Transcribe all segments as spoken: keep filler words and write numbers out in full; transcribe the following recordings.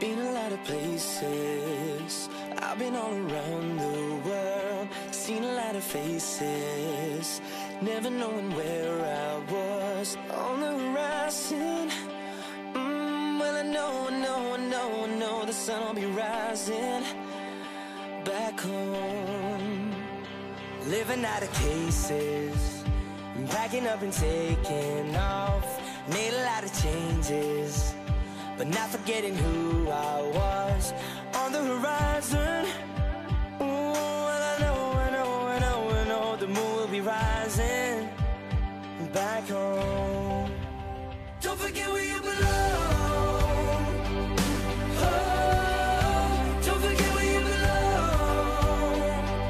been a lot of places, I've been all around the world, seen a lot of faces, never knowing where I was on the horizon. Mm, well, I know, I know, I know, I know the sun will be rising back home. Living out of cases, packing up and taking off. Made a lot of changes, but not forgetting who I was on the horizon. Ooh, well, I know, I know, I know, I know the moon will be rising back home. Don't forget where you belong. Oh, don't forget where you belong.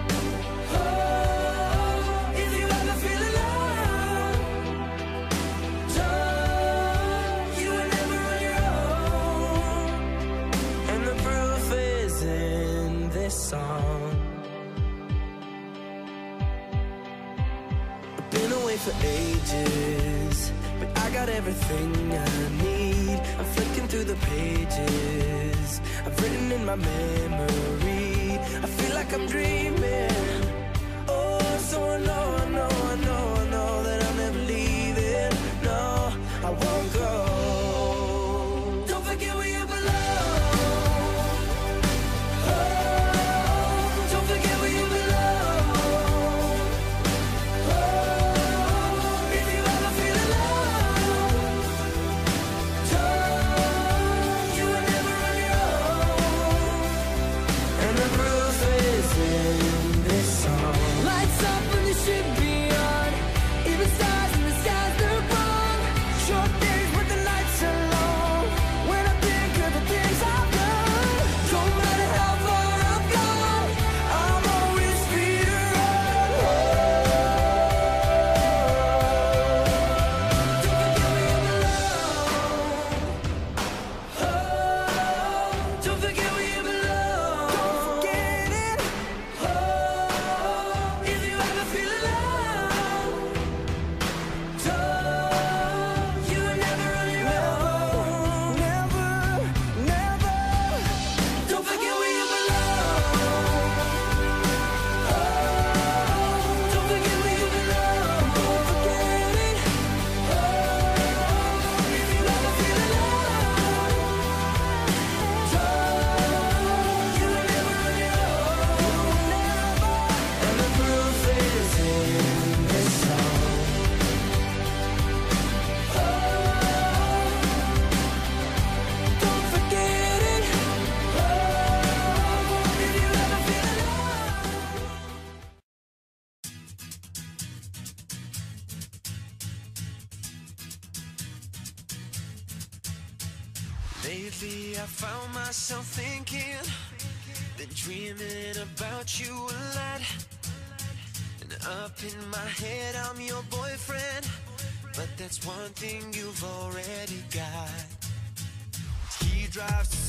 Oh, if you ever feel alone, don't, you were never on your own. And the proof is in this song. I've been away for ages, but I got everything I need. I'm flicking through the pages I've written in my memory. I feel like I'm dreaming. Oh, so I know, I know, I know, I know that I'm never leaving. No, I won't go. Don't forget where you belong. Oh, don't forget where you belong. Oh, if you ever feel alone, don't, you were never on your own. And the proof is in this song. Lights up on the ship beyond, even stars in the skies, they're wrong. Short days with the nights are long. When I think of the things I've done, don't matter how far I've gone, I'm always free to run. Don't forget where you belong. Oh, don't forget where you belong. Don't forget it. Oh, if you ever feel alone, don't, you were never on your own. Never, never. Don't forget where you belong. Oh, don't forget where you belong. Don't forget it. Oh, if you ever feel alone, don't, you were never on your own. Never. And the proof is in this song. Oh, don't forget it. Oh, if you ever feel alone. Lately I found myself thinking, been dreaming about you a lot. And up in my head I'm your boyfriend, but that's one thing you've already got. He drives to